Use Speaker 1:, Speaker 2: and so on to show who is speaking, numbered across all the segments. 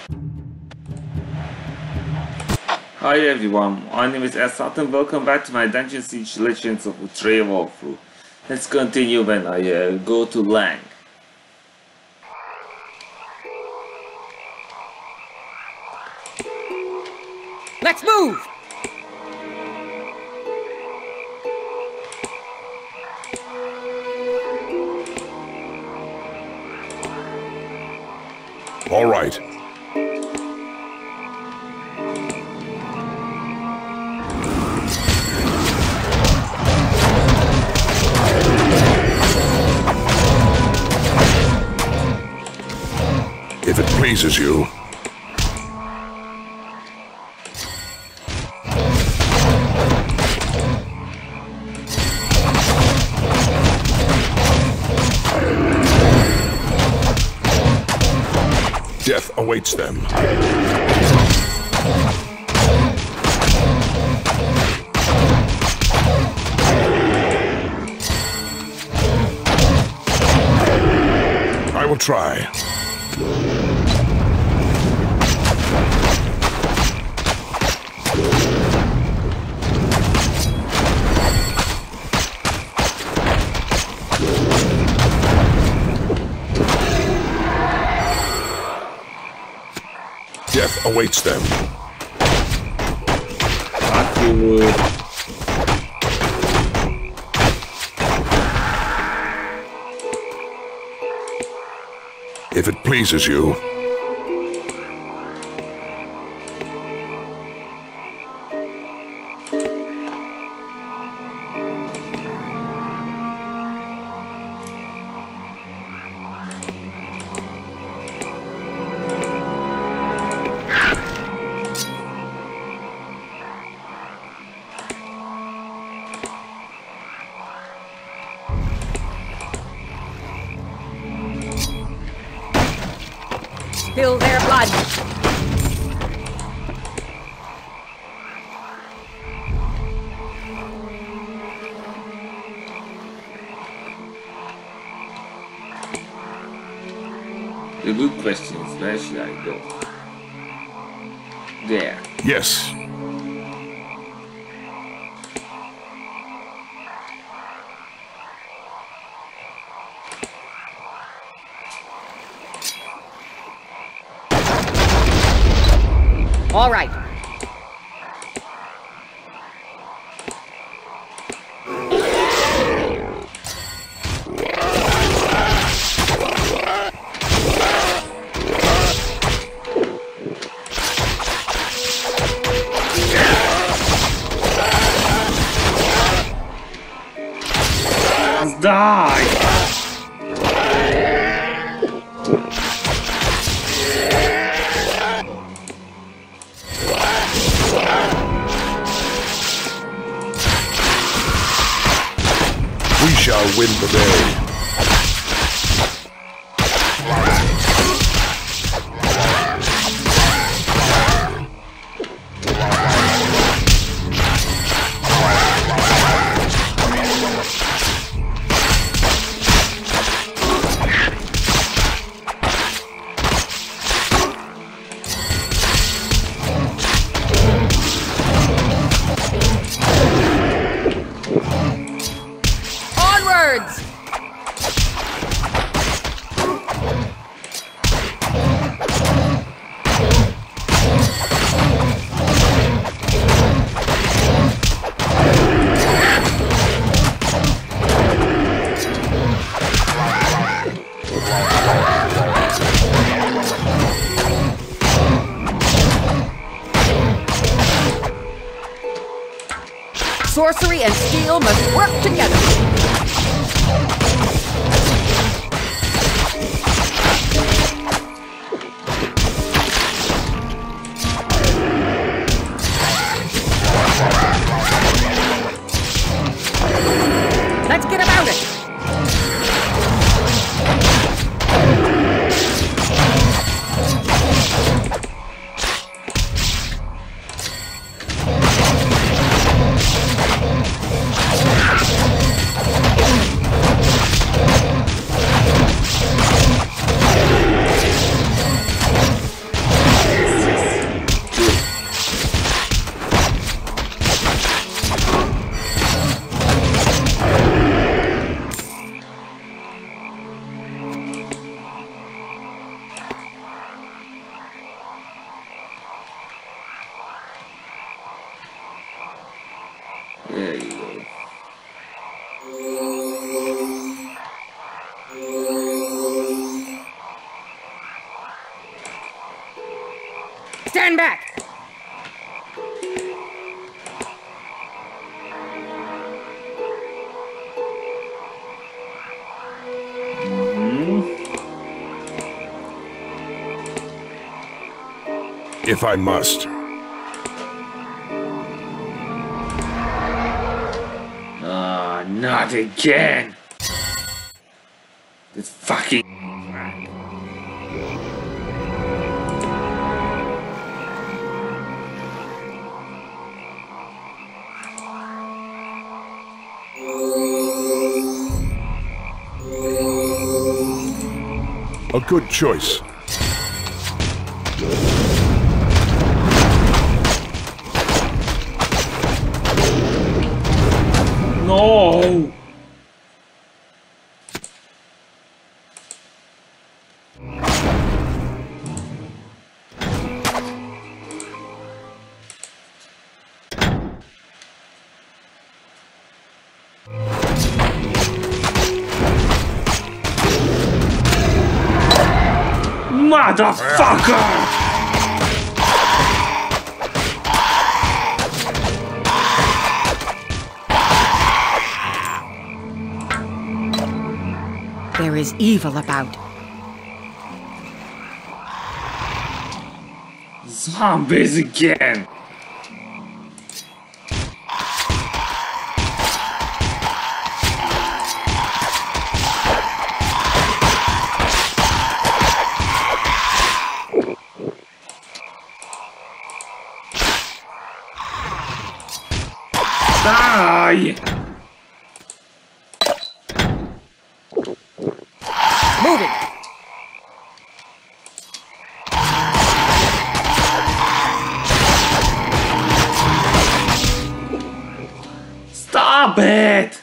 Speaker 1: Hi everyone, my name is Esat and welcome back to my Dungeon Siege Legends of Ultreya walkthrough. Let's continue when I go to Lang.
Speaker 2: Let's move!
Speaker 3: All right. If it pleases you. Death awaits them. I will try. Death awaits them. If it pleases you.
Speaker 2: Spill their blood.
Speaker 1: The good question is, where should I go? There.
Speaker 3: Yes.
Speaker 2: All right.
Speaker 1: Let's die!
Speaker 3: We shall win the day.
Speaker 2: Onwards! Sorcery and steel must work together. Let's get about it. Stand back!
Speaker 3: If I must.
Speaker 1: Ah, not again! This fucking crap.
Speaker 3: A good choice.
Speaker 1: No! Motherfucker!
Speaker 2: There is evil about.
Speaker 1: Zombies again! Die!
Speaker 2: Moving!
Speaker 1: Stop it!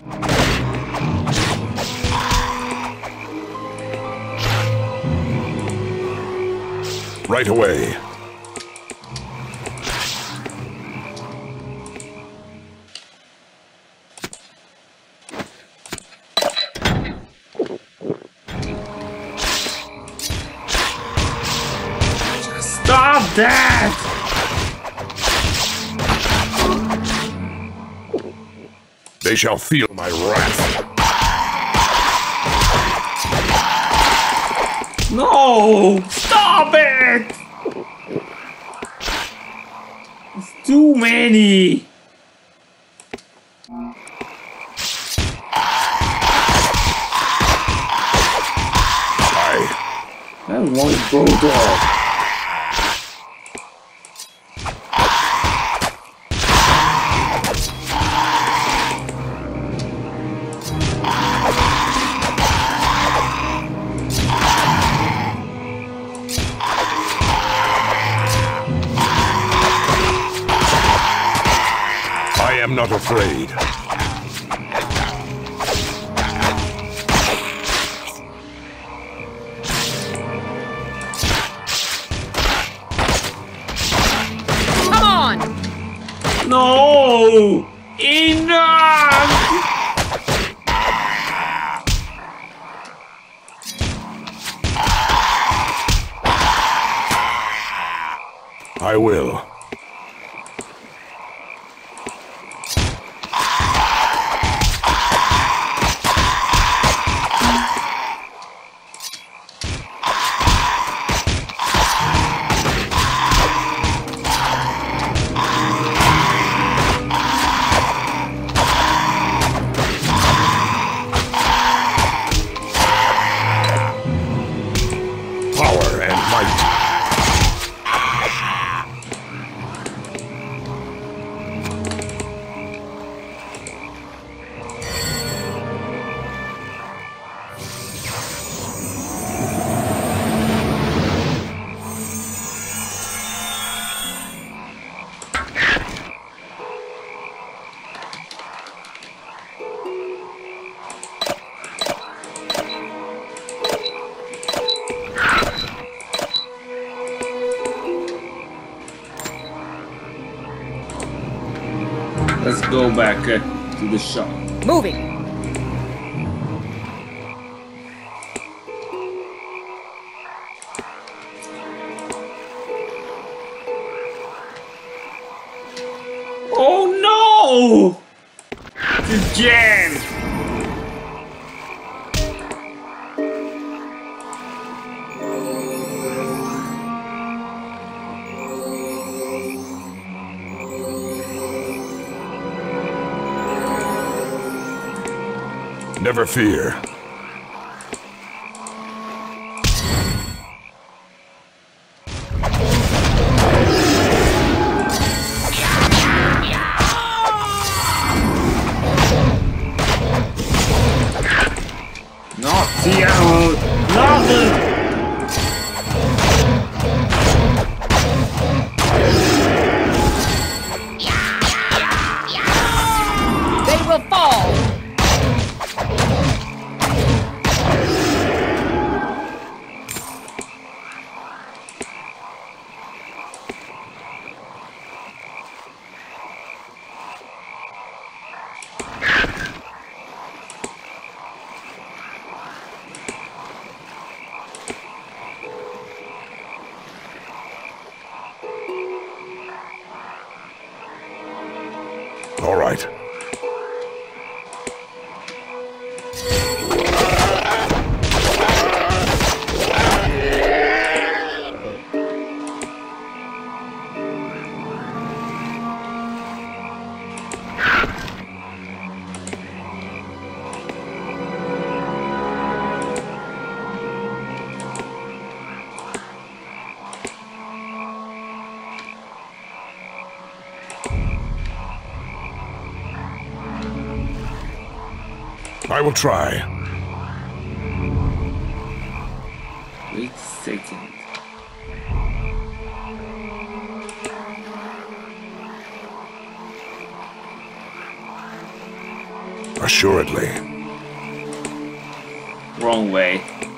Speaker 3: Right away.
Speaker 1: Stop that!
Speaker 3: They shall feel my wrath.
Speaker 1: No! Stop it! It's too many! I want Bulldog.
Speaker 3: I am not afraid.
Speaker 2: Come on!
Speaker 1: No! Enough!
Speaker 3: I will. Power and might.
Speaker 1: Let's go back to the shop.
Speaker 2: Moving!
Speaker 1: No! Again!
Speaker 3: Never fear.
Speaker 1: Not the arrow! Nothing!
Speaker 2: They will fall!
Speaker 3: All right. I will try.
Speaker 1: Wait a second.
Speaker 3: Assuredly.
Speaker 1: Wrong way.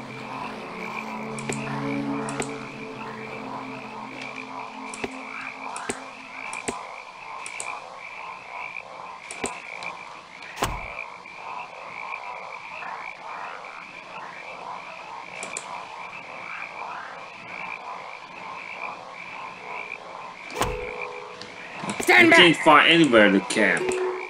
Speaker 2: Stand
Speaker 1: I can't
Speaker 2: back!
Speaker 1: find anywhere to camp.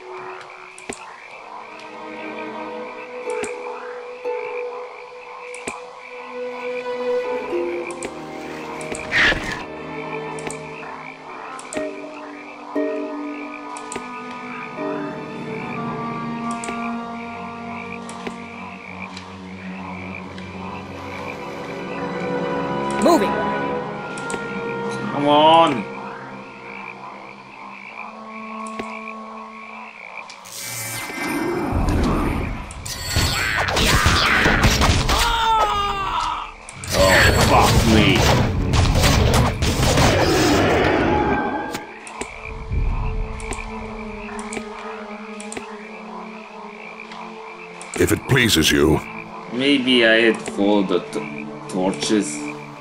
Speaker 2: Moving!
Speaker 1: Come on! Oh, fuck me.
Speaker 3: If it pleases you.
Speaker 1: Maybe I had followed the torches.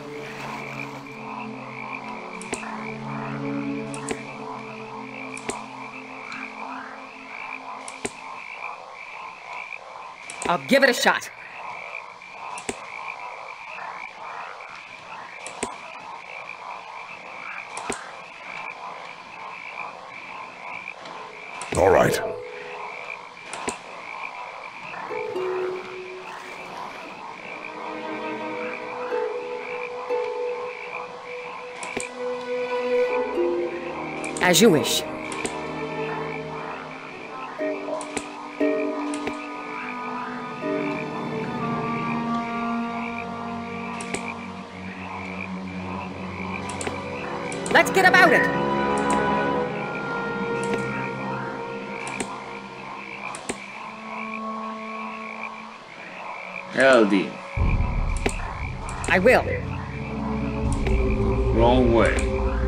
Speaker 2: I'll give it a shot.
Speaker 3: All right.
Speaker 2: As you wish. Let's get about it.
Speaker 1: Elodie.
Speaker 2: I will.
Speaker 1: Wrong way.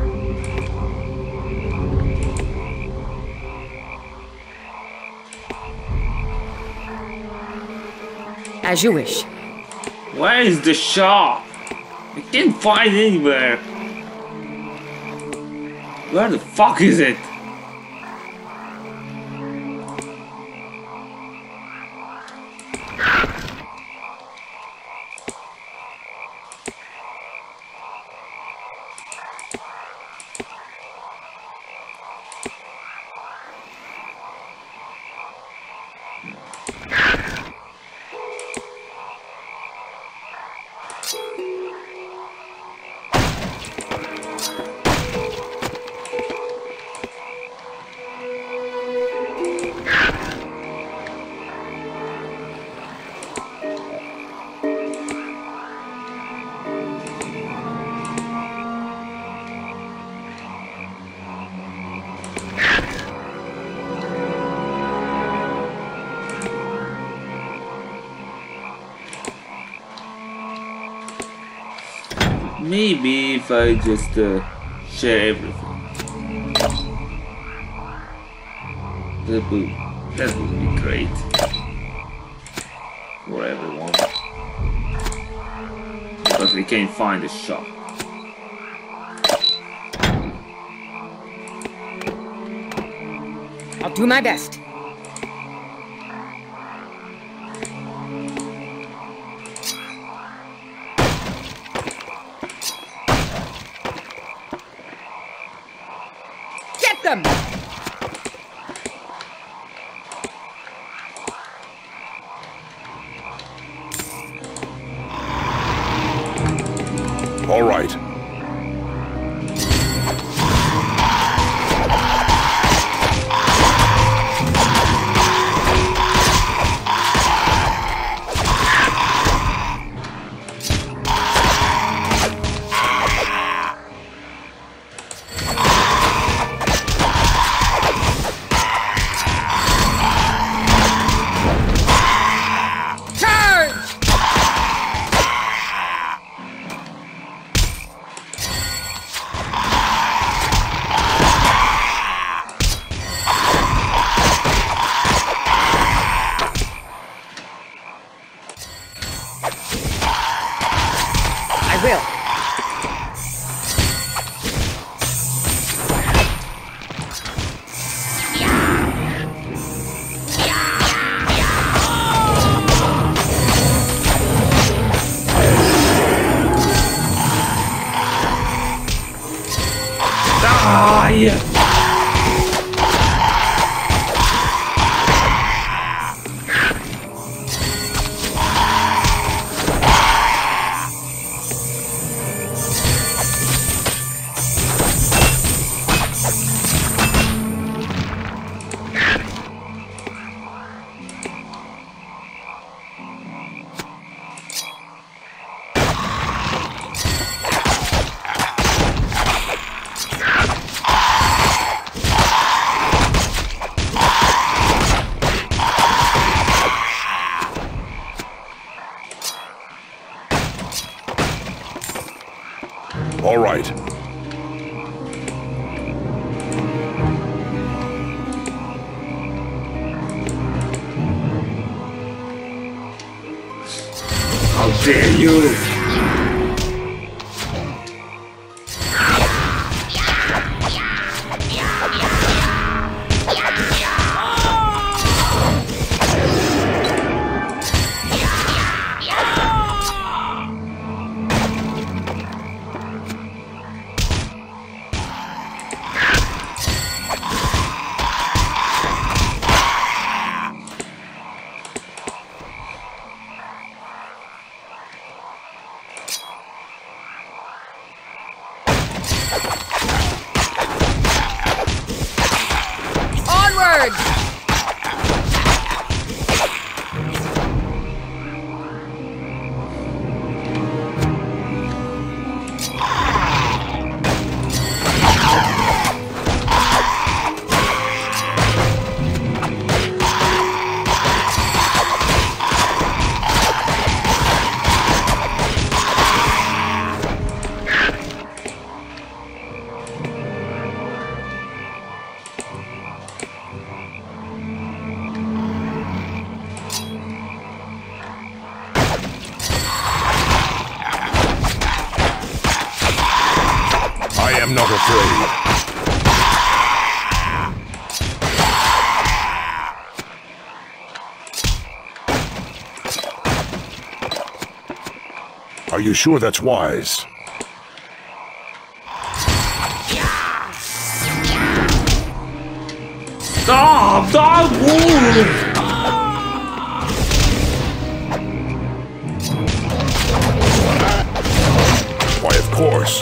Speaker 2: As you wish.
Speaker 1: Where is the shop? I can't find anywhere. Where the fuck is it? Maybe if I just share everything. That would be great for everyone. Because we can't find a shop.
Speaker 2: I'll do my best. Get them!
Speaker 3: All right.
Speaker 2: I will.
Speaker 1: Die!
Speaker 3: All right.
Speaker 1: How dare you!
Speaker 2: Onward!
Speaker 3: I am not afraid. Are you sure that's wise?
Speaker 1: Stop! Don't move!
Speaker 3: Why, of course.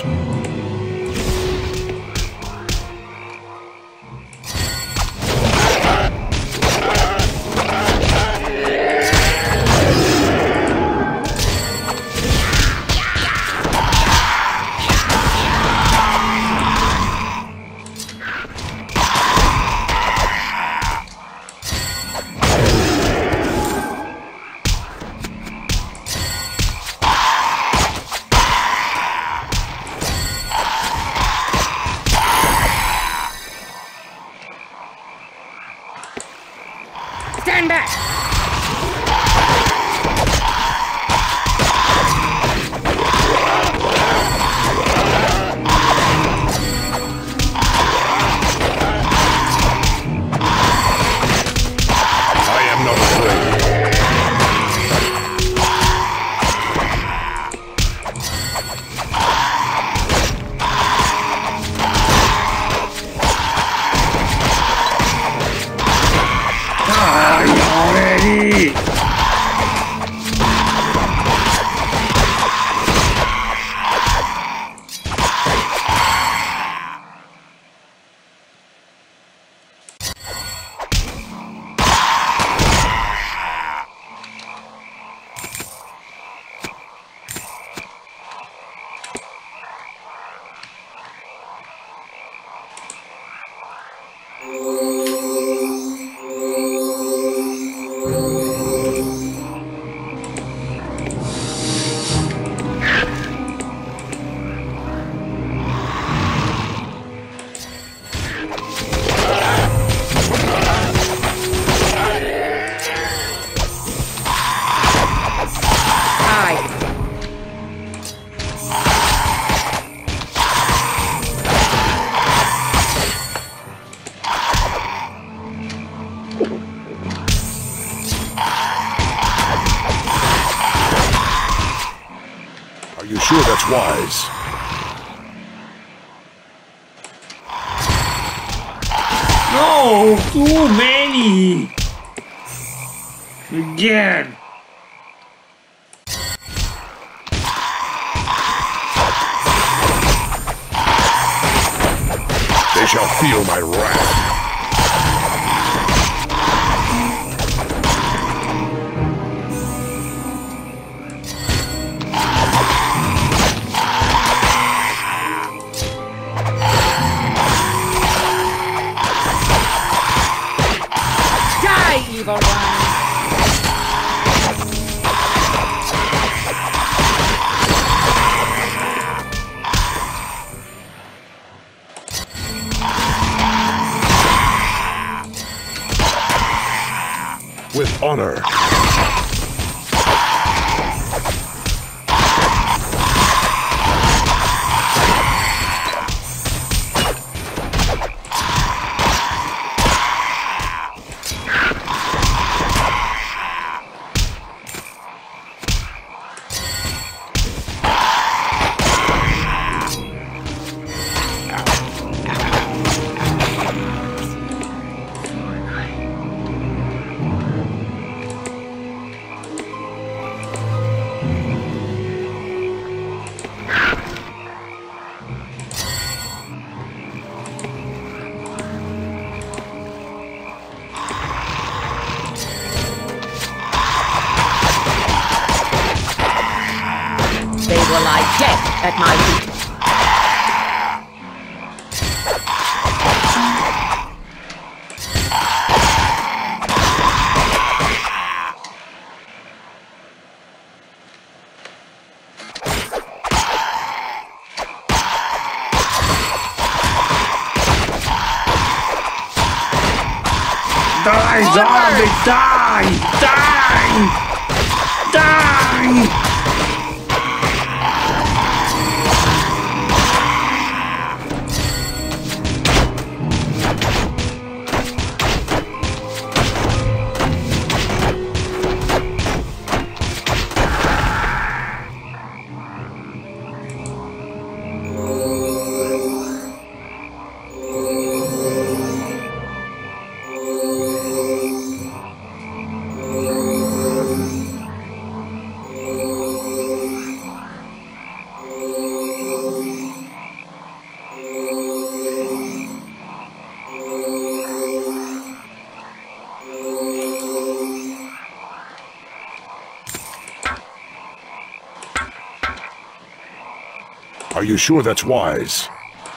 Speaker 3: that's wise.
Speaker 1: No, too many. Again.
Speaker 3: They shall feel my wrath.
Speaker 2: Die, evil one!
Speaker 3: With honor.
Speaker 2: They will lie dead at my feet.
Speaker 1: Die, zombie, die! Die! Die!
Speaker 3: Are you sure that's wise?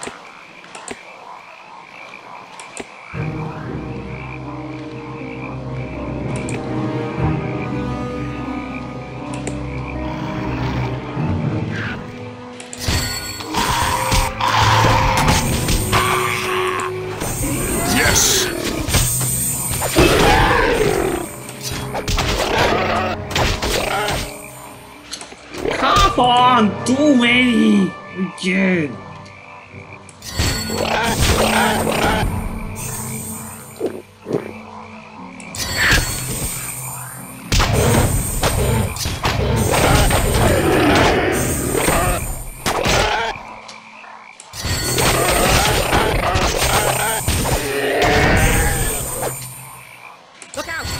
Speaker 3: Yes!
Speaker 1: Come on, too many! Again!
Speaker 2: Look out!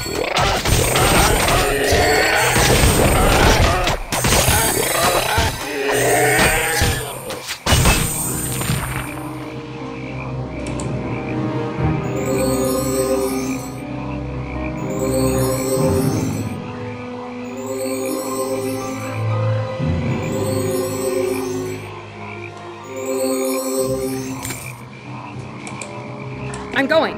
Speaker 2: I'm going.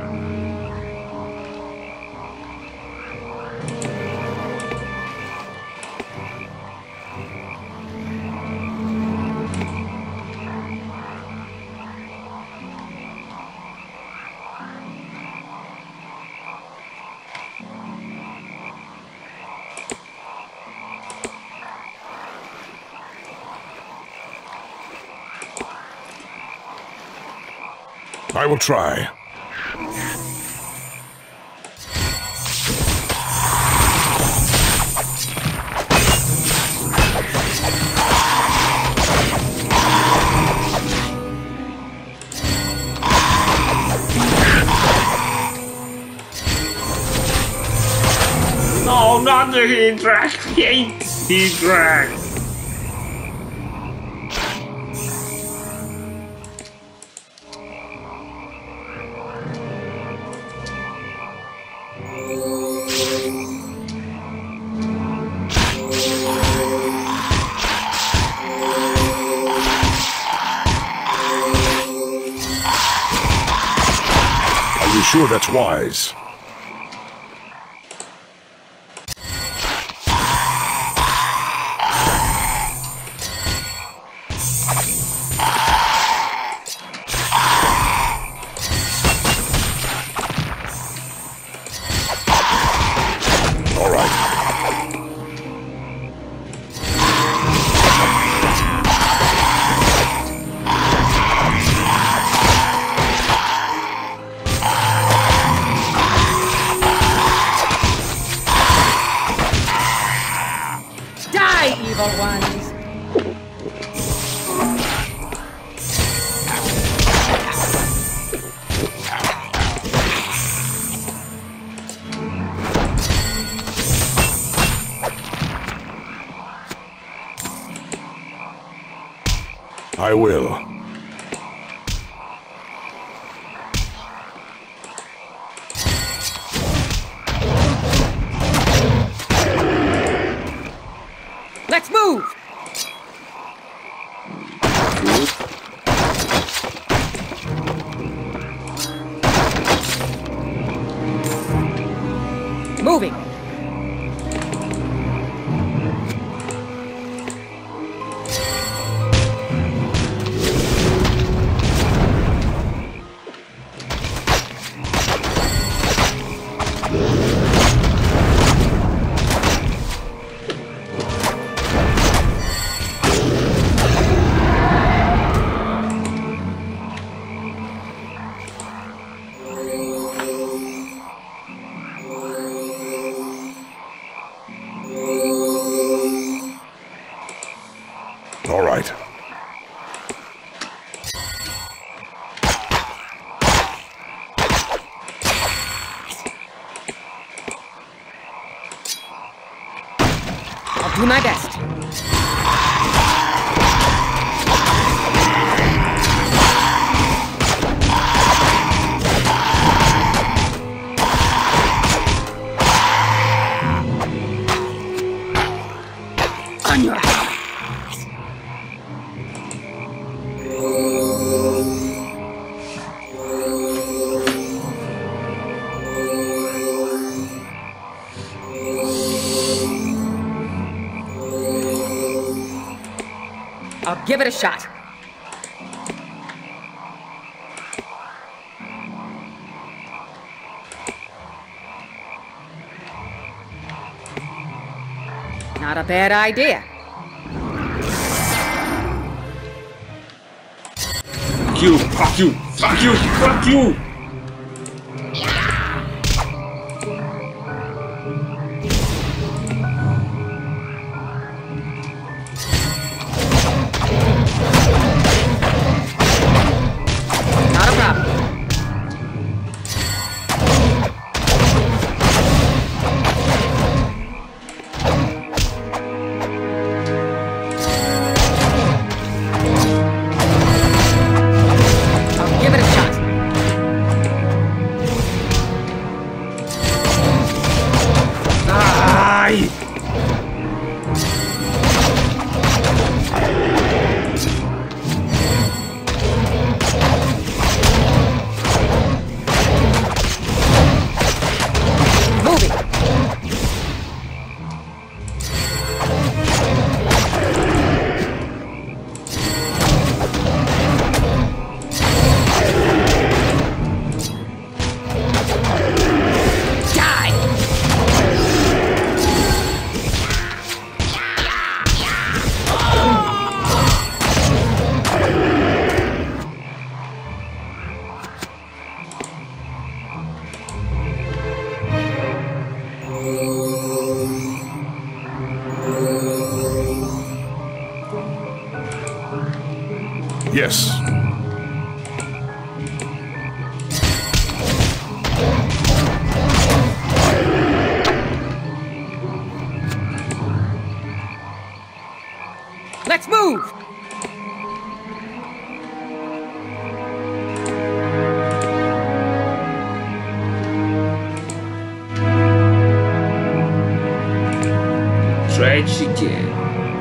Speaker 3: I will try.
Speaker 1: No, not the heat drag. Hate heat drag.
Speaker 3: Are you sure that's wise? All right.
Speaker 2: Die, evil ones!
Speaker 3: I will.
Speaker 2: Let's move! Moving!
Speaker 3: All right.
Speaker 2: I'll do my best. On your eyes. I'll give it a shot. Not a bad idea.
Speaker 1: Fuck you, fuck you, fuck you, fuck you!
Speaker 2: Not a problem. I'll give it a shot.
Speaker 1: Die!
Speaker 2: Moving. Die!
Speaker 3: Yes.
Speaker 1: stretch again.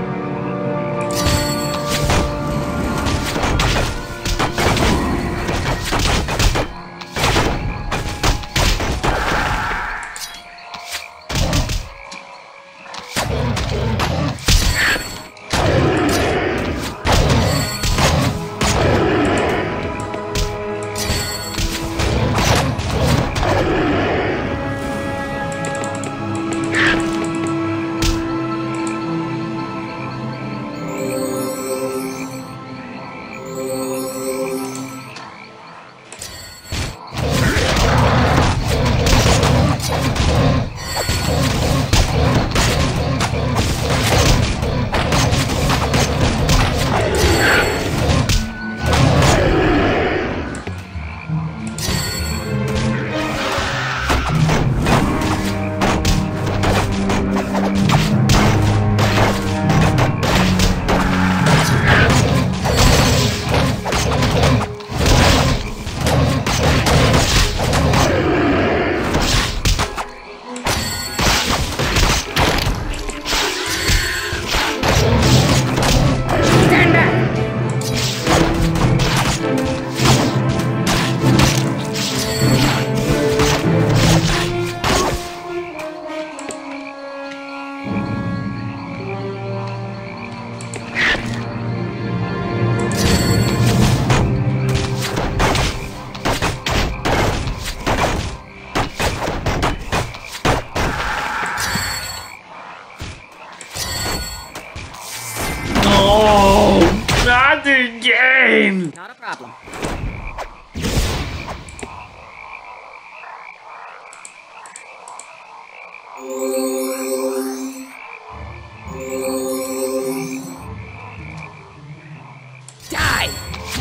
Speaker 1: Not again!
Speaker 2: Not a problem. Die!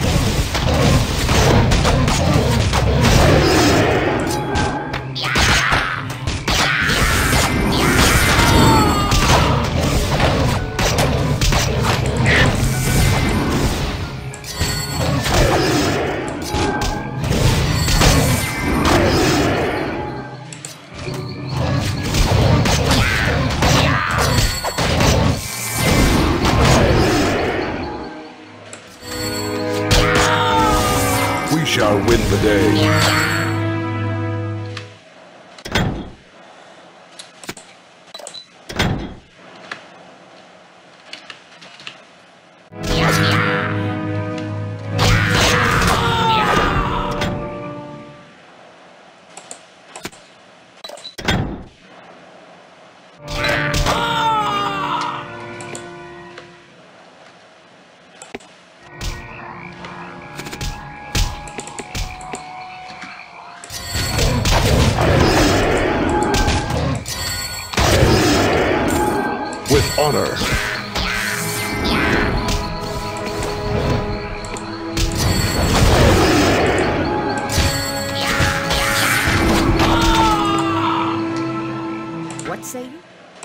Speaker 3: We shall win the day. With honor.
Speaker 2: What say you?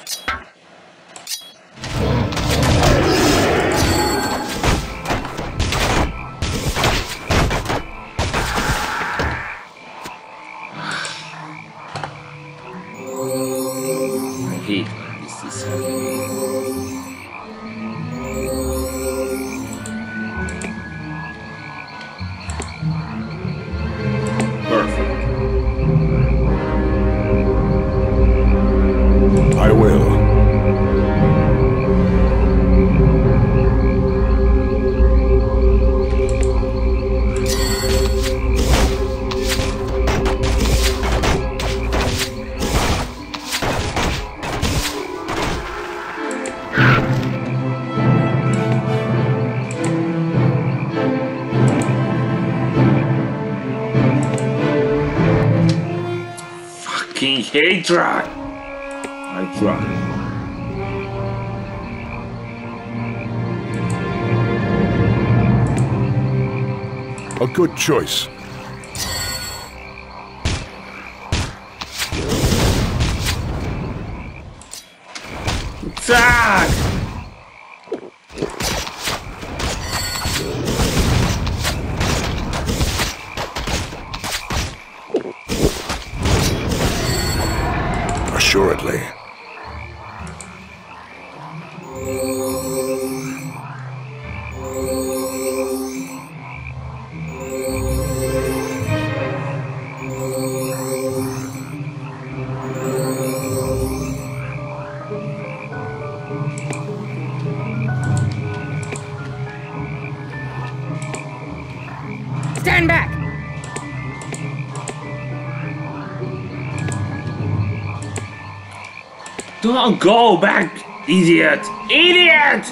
Speaker 1: I hate when this is happening. Perfect.
Speaker 3: I will.
Speaker 1: Fucking hate try. I try.
Speaker 3: A good choice.
Speaker 1: Attack!
Speaker 3: Assuredly.
Speaker 2: Stand back!
Speaker 1: Don't go back, idiot! Idiot!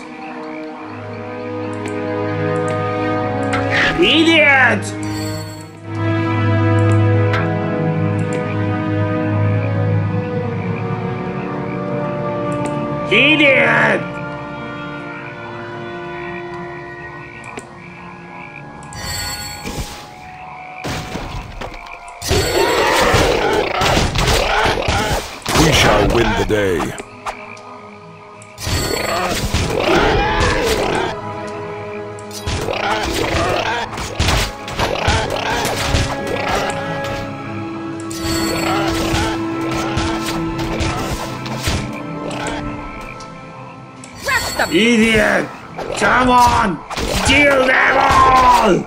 Speaker 1: Idiot! Idiot!
Speaker 3: We shall win the day.
Speaker 2: Rush them!
Speaker 1: Idiot! Come on! Kill them all!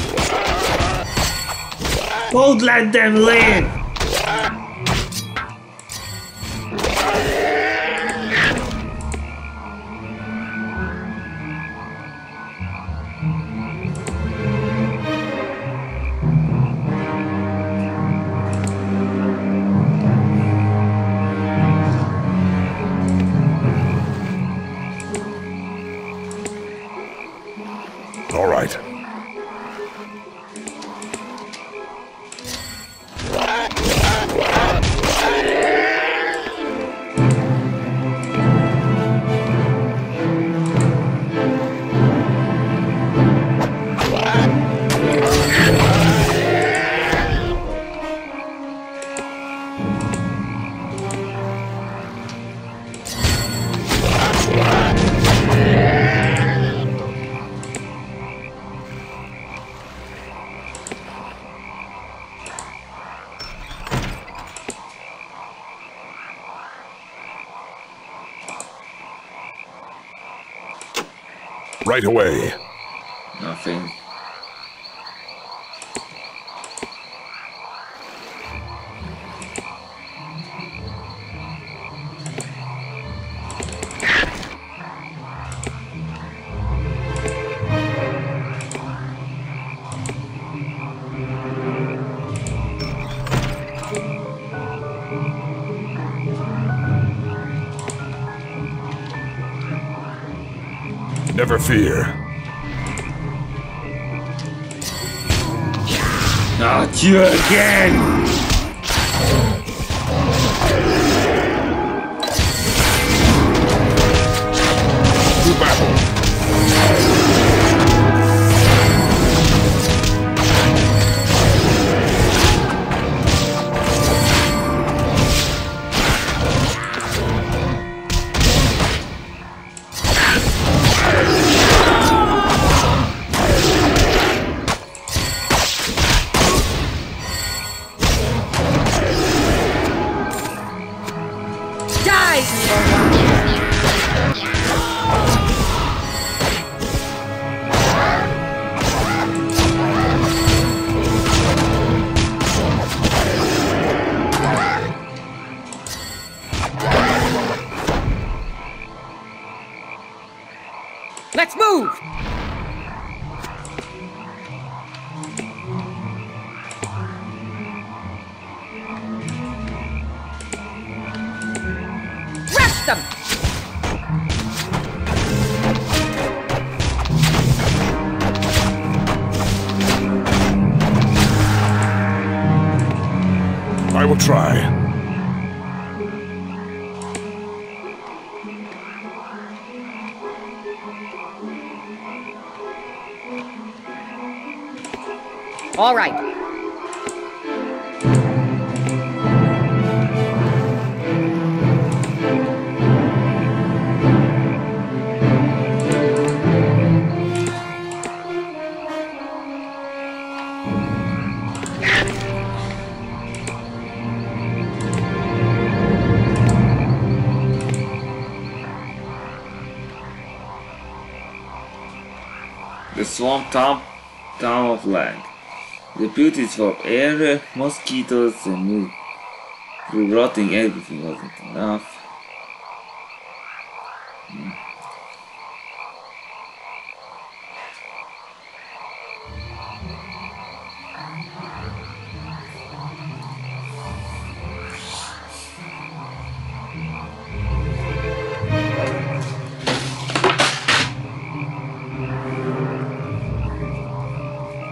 Speaker 1: Don't let them live!
Speaker 3: All right. Right away.
Speaker 1: Nothing.
Speaker 3: Never fear.
Speaker 1: Not you again!
Speaker 3: To battle.
Speaker 2: Let's move! Rush them!
Speaker 3: I will try.
Speaker 2: All right.
Speaker 1: The swamp town of Lang. The beauty is for air, mosquitoes, and rotting everything wasn't enough.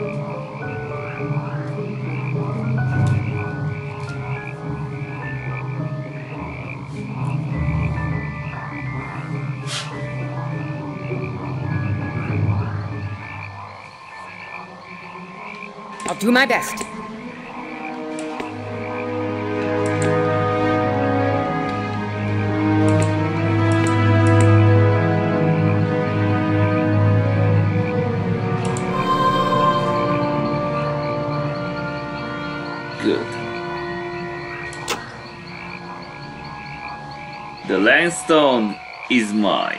Speaker 2: I'll do my best.
Speaker 1: Good. The limestone is mine.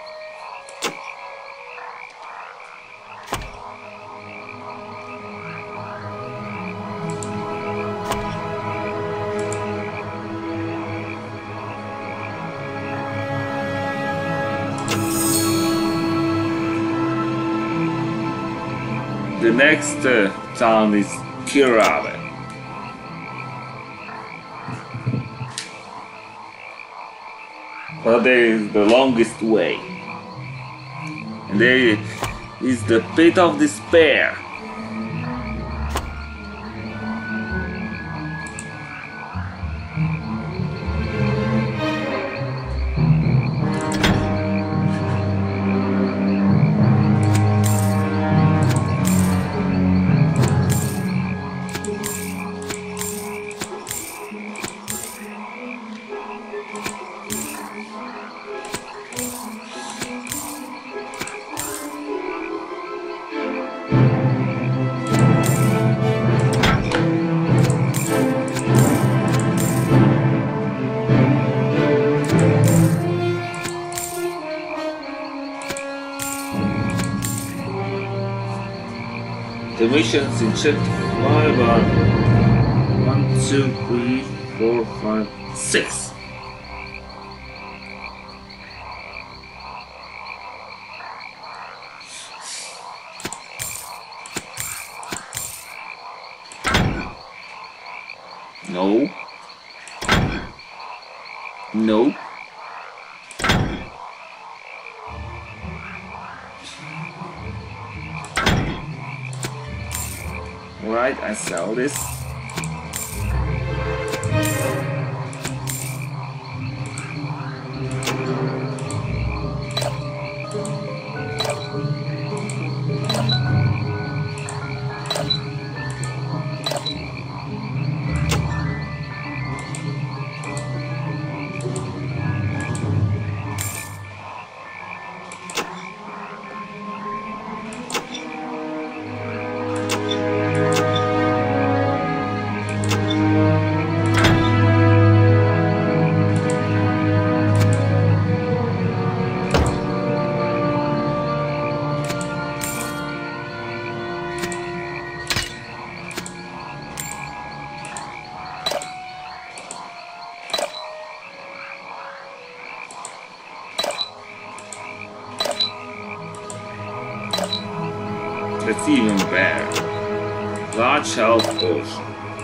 Speaker 1: The next town is Kirave. But there is the longest way. And there is the Pit of Despair. The missions in chapter 5 are 1, 2, 3, 4, 5, 6. No. No. Alright, I saw this. That's even better. Large health potion.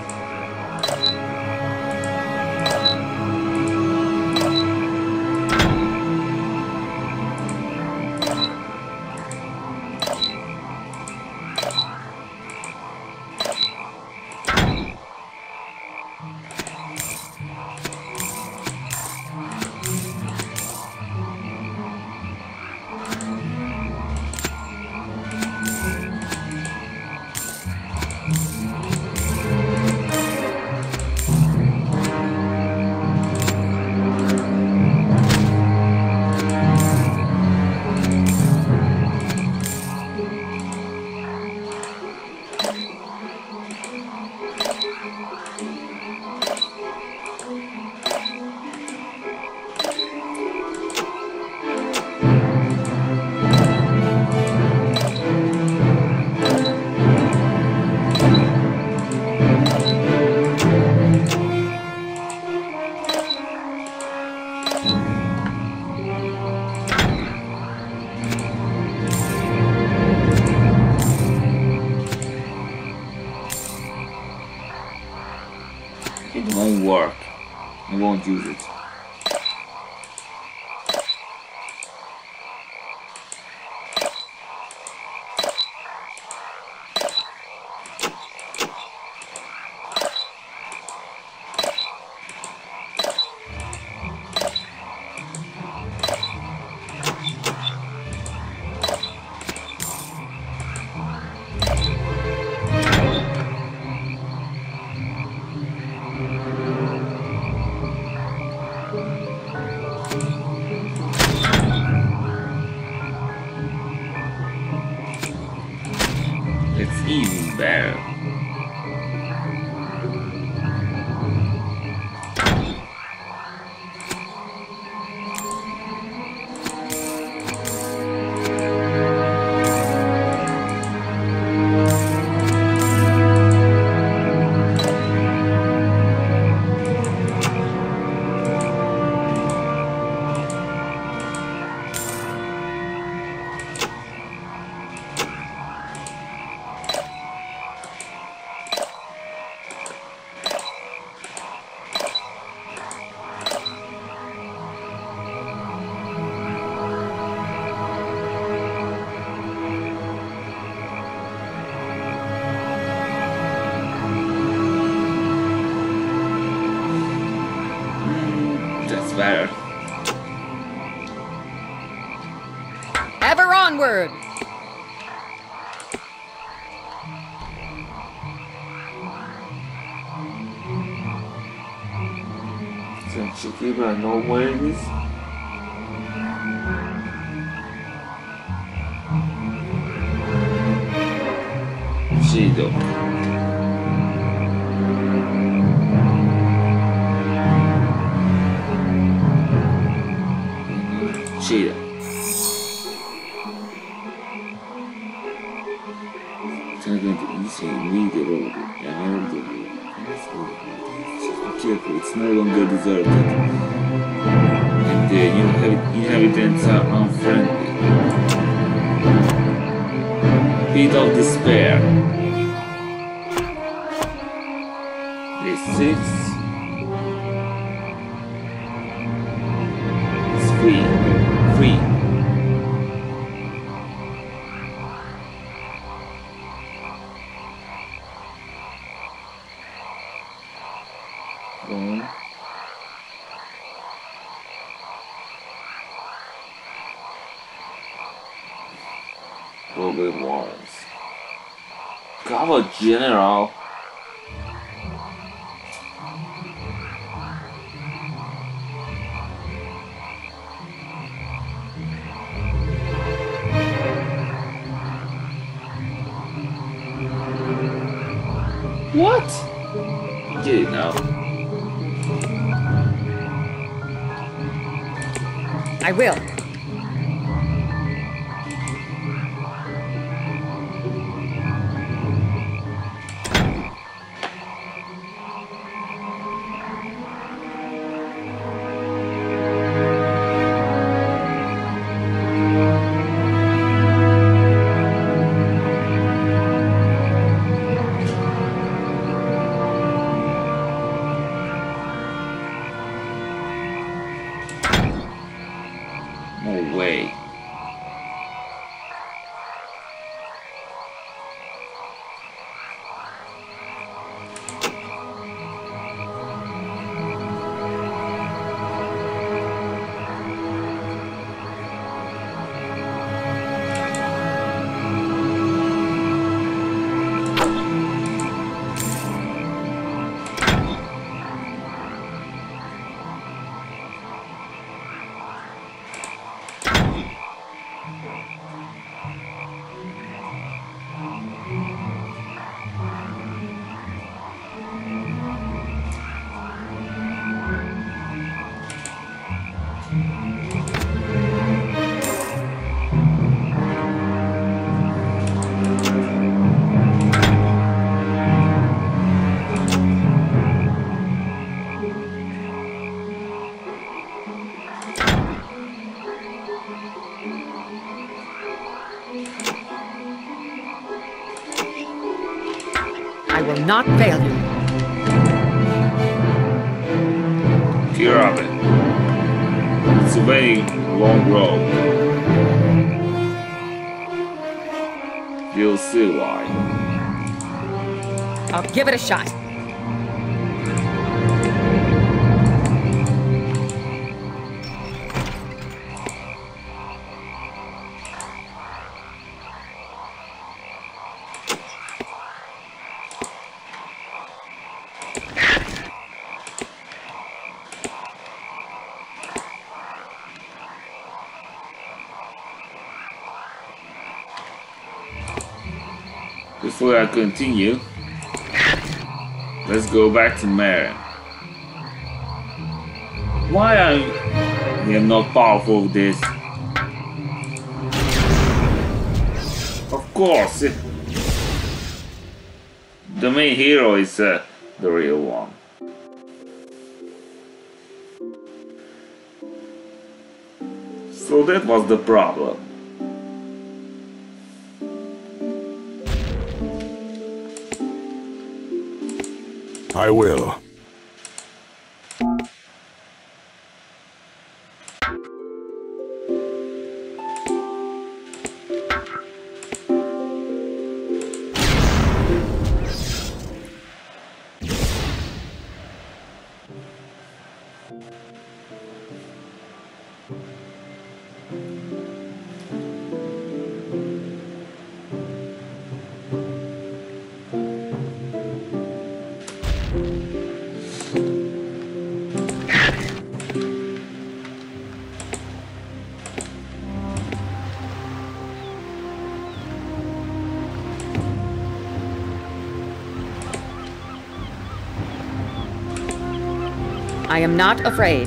Speaker 1: It won't work. I won't use it. It's even better. That's better.
Speaker 2: Ever onward!
Speaker 1: So Shakira, I know where it is. Shido. Shida. So I'm going to easy read the road and all the road. Careful, it's no longer deserted. And the inhabitants are unfriendly. Pit of despair. Day 6. It's free. Free. One. Robert Warrens. Cover General. What? Get it now.
Speaker 2: I will.
Speaker 1: No way.
Speaker 2: I will not fail you.
Speaker 1: Fear of it. It's a very long road. You'll see why.
Speaker 2: I'll give it a shot.
Speaker 1: This before I continue, let's go back to Marin. Why I am not powerful with this? Of course, the main hero is the real one. So that was the problem.
Speaker 3: I will.
Speaker 2: I am not afraid.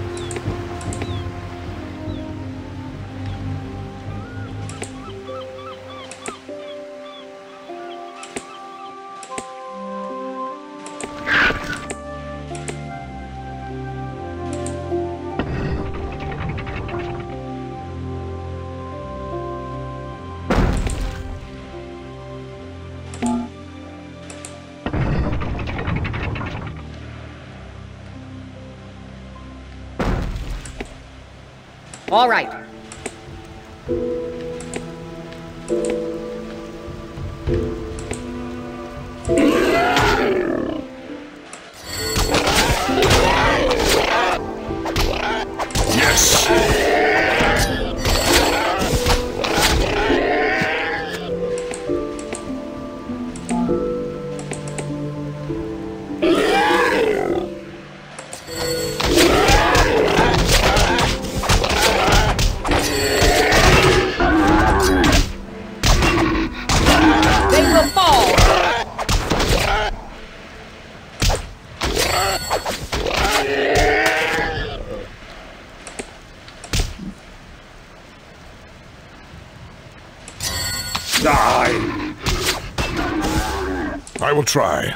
Speaker 2: All right.
Speaker 3: Yes!
Speaker 1: Die!
Speaker 3: I will try.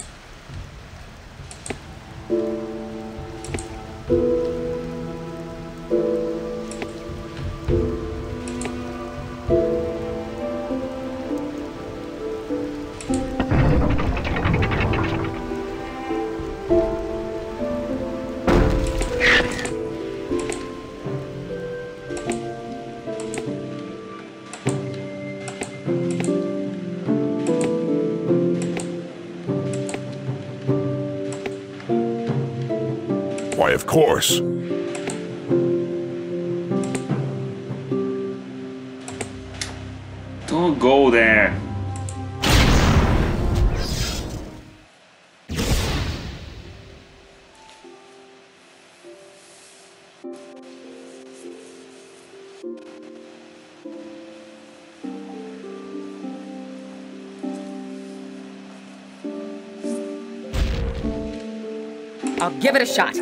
Speaker 3: Why, of course.
Speaker 1: Don't go there.
Speaker 2: I'll give it a shot.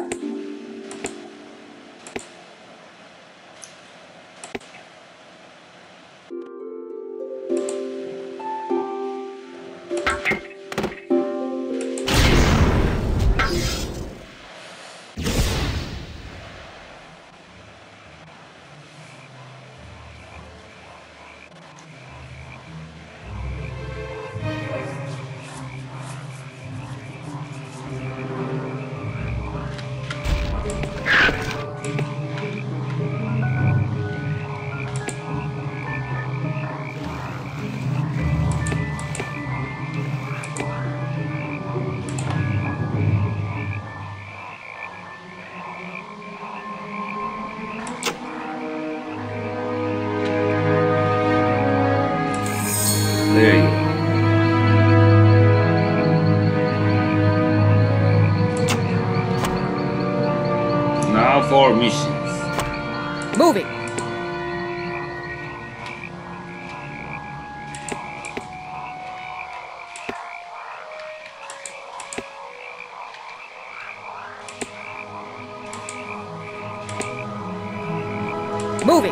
Speaker 2: Moving.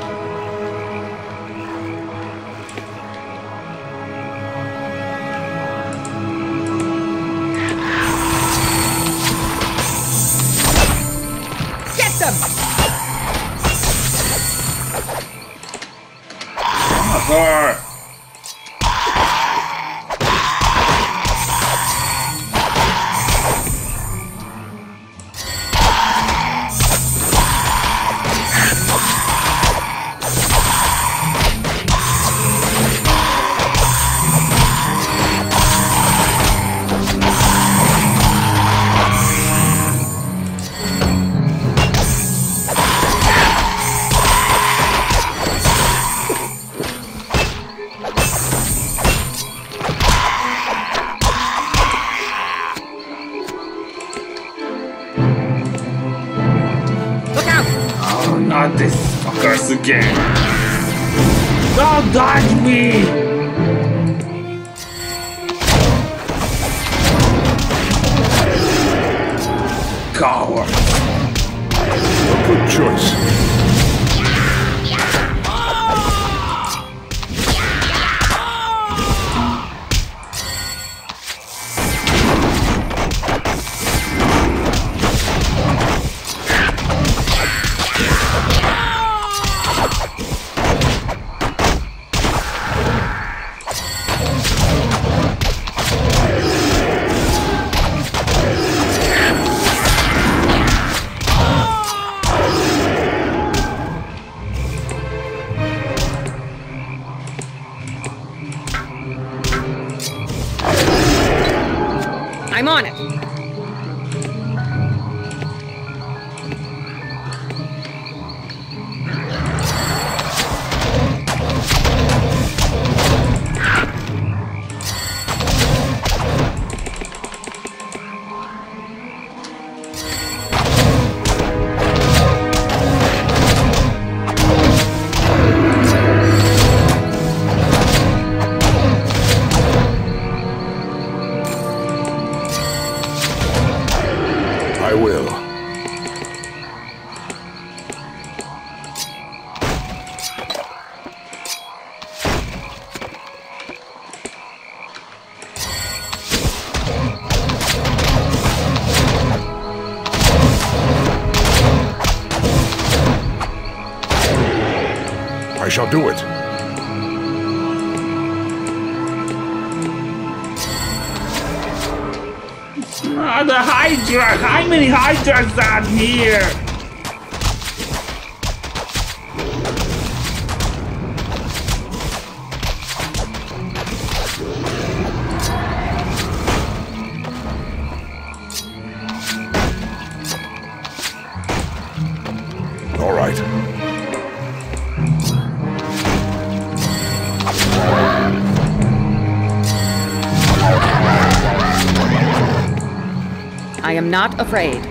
Speaker 2: Get them!
Speaker 1: Sir! Not this fuckers again. Don't dodge me! Coward.
Speaker 3: A good choice.
Speaker 2: I'm on it.
Speaker 3: I will. I shall do it.
Speaker 1: The Hydra! How many Hydras are here?
Speaker 3: All right.
Speaker 2: I am not afraid.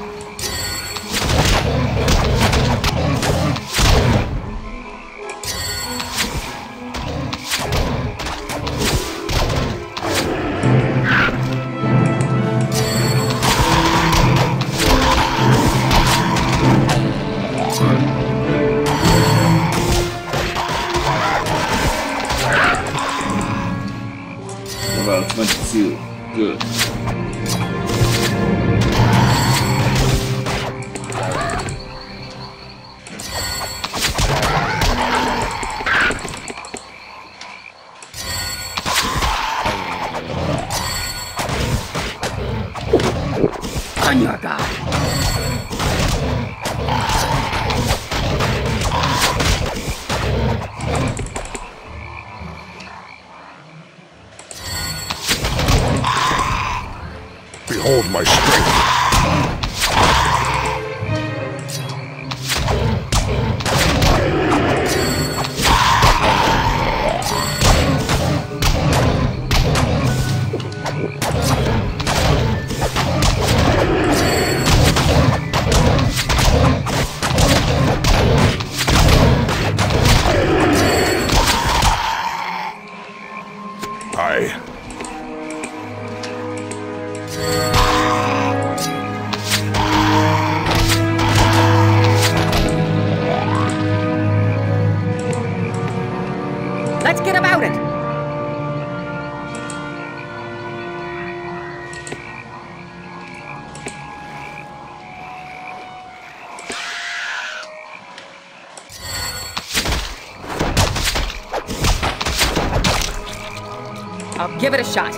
Speaker 1: About 22. Good.
Speaker 2: On your guard.
Speaker 3: Behold my strength. Aye.
Speaker 2: thinking about it. I'll give it a shot.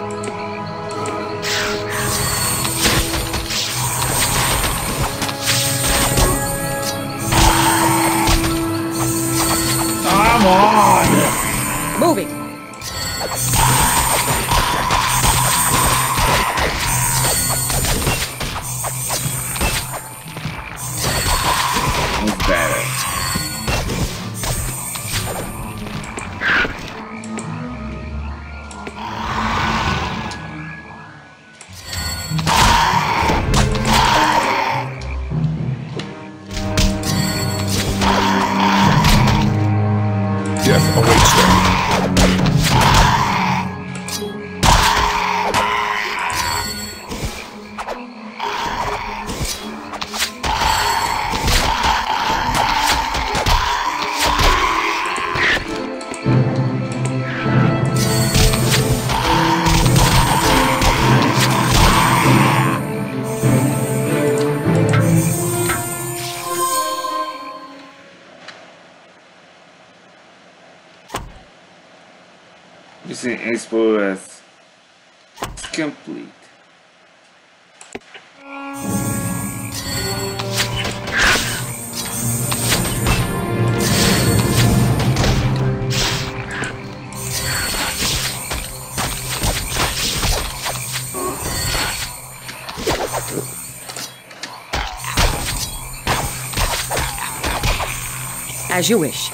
Speaker 1: Come on!
Speaker 2: Moving.
Speaker 1: It's better.
Speaker 3: Death awaits them.
Speaker 1: Using Explorers complete.
Speaker 2: As you wish.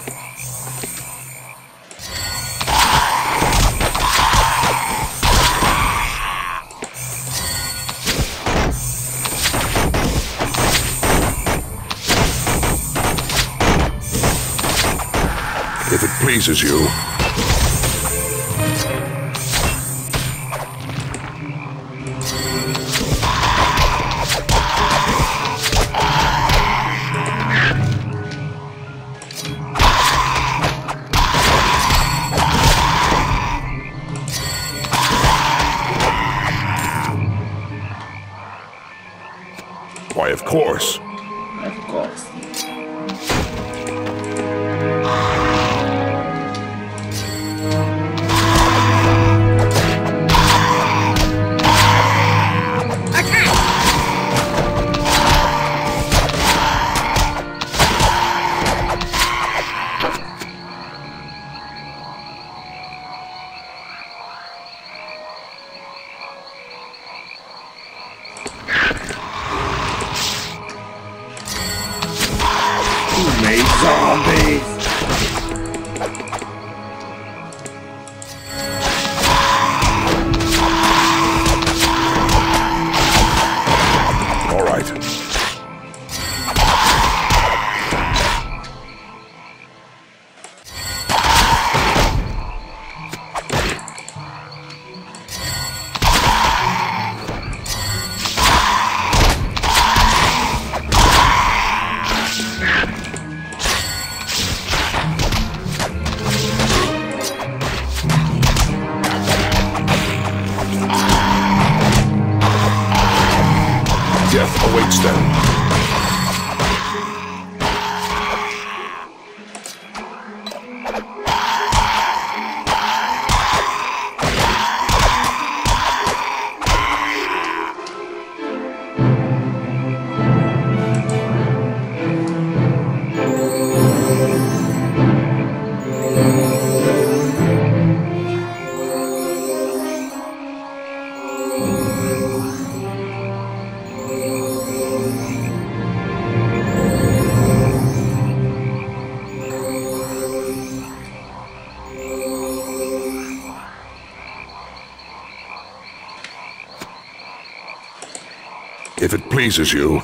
Speaker 3: If it pleases you. Why, of course.
Speaker 1: Of course. Who made zombies?
Speaker 3: All right. Death awaits them. If it pleases you.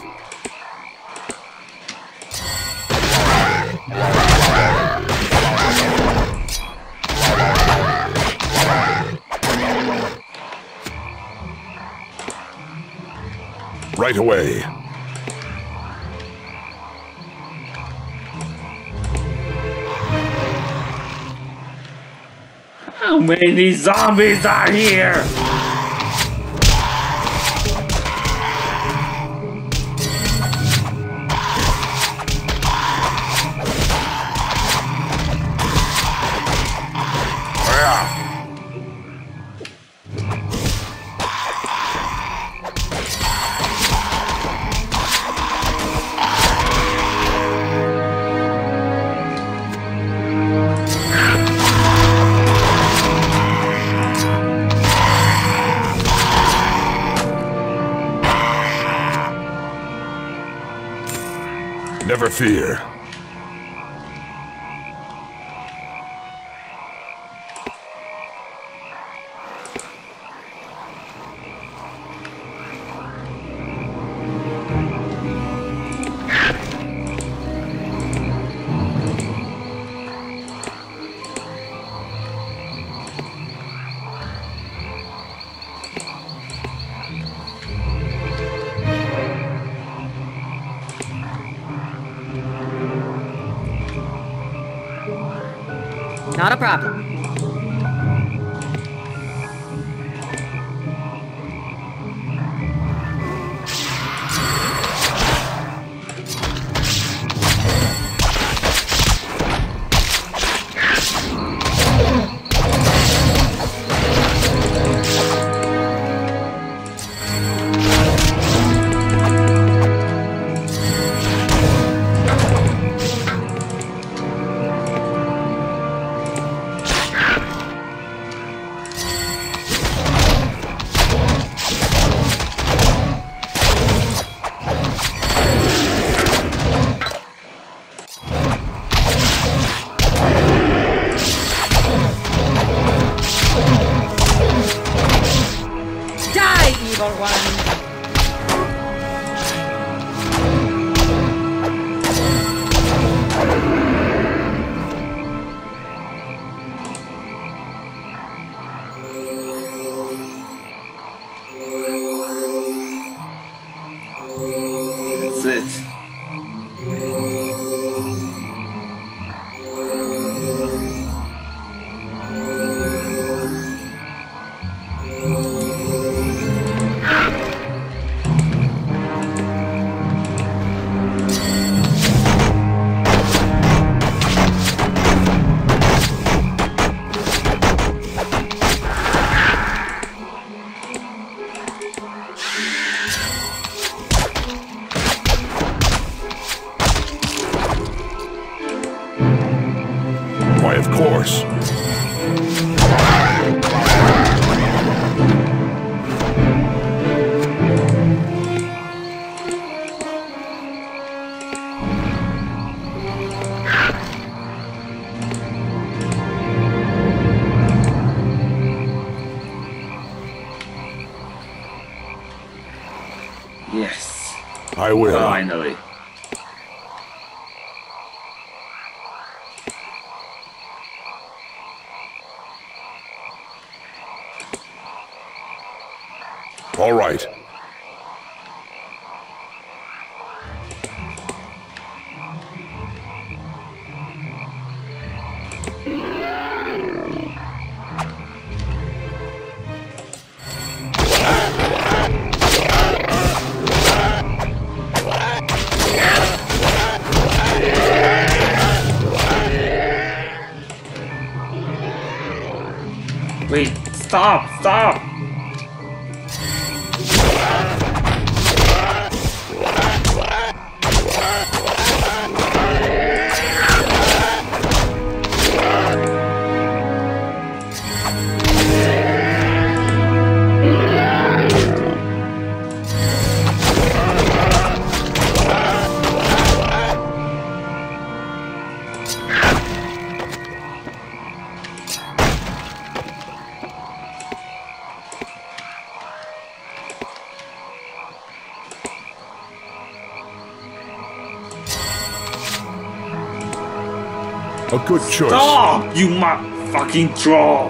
Speaker 3: Right away.
Speaker 1: many zombies are here?
Speaker 3: Never fear.
Speaker 2: Not a problem. Evil one.
Speaker 1: That's it.
Speaker 3: Why, of course.
Speaker 1: Yes.
Speaker 3: I will.
Speaker 1: Finally.
Speaker 3: All right.
Speaker 1: Wait, stop, stop!
Speaker 3: A good choice.
Speaker 1: Stop, you fucking troll!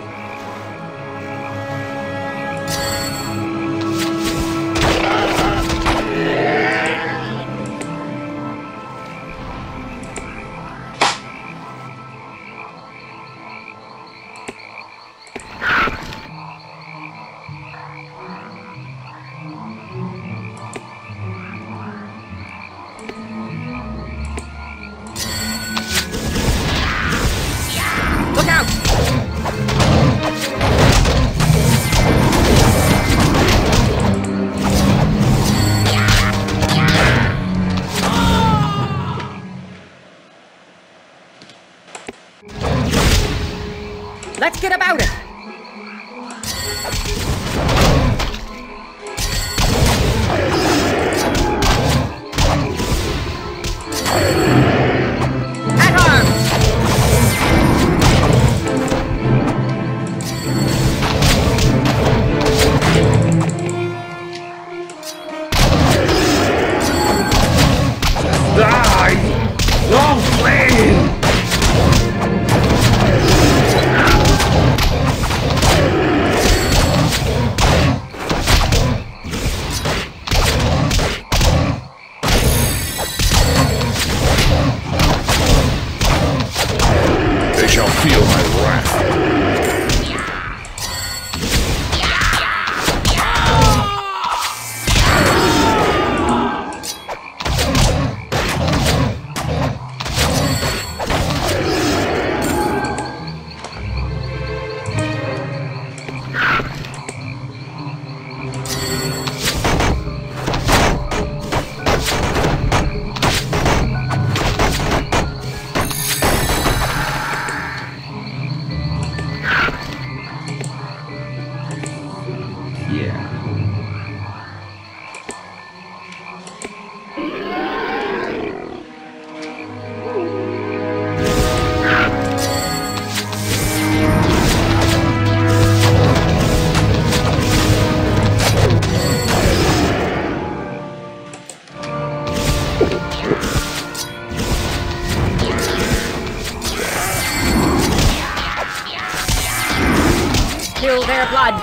Speaker 2: their blood.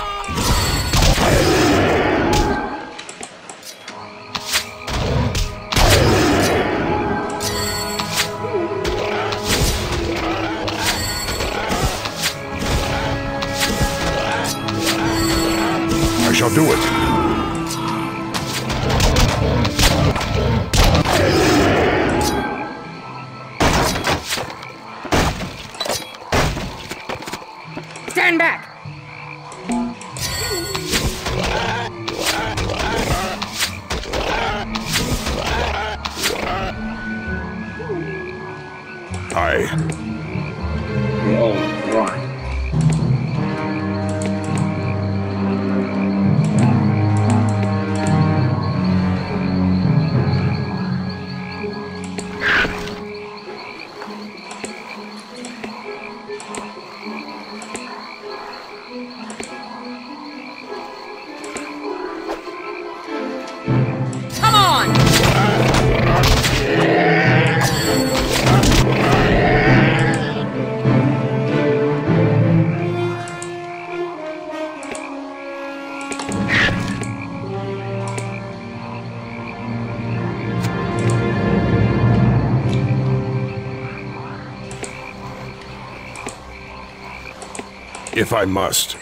Speaker 3: I shall do it.
Speaker 2: Stand back!
Speaker 1: They all run.
Speaker 2: Come on!
Speaker 3: If I must.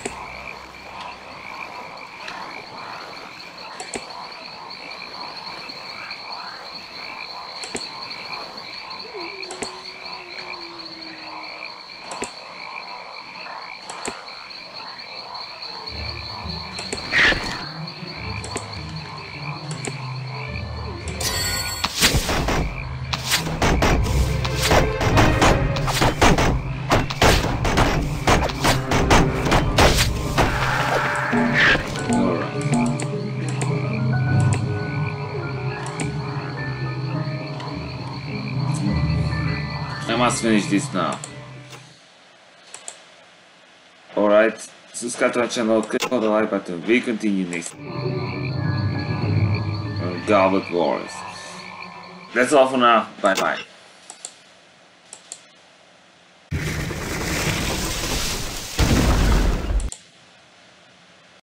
Speaker 1: I must finish this now. Alright, subscribe to our channel, click on the like button. We continue next on Goblet Wars. That's all for now. Bye bye.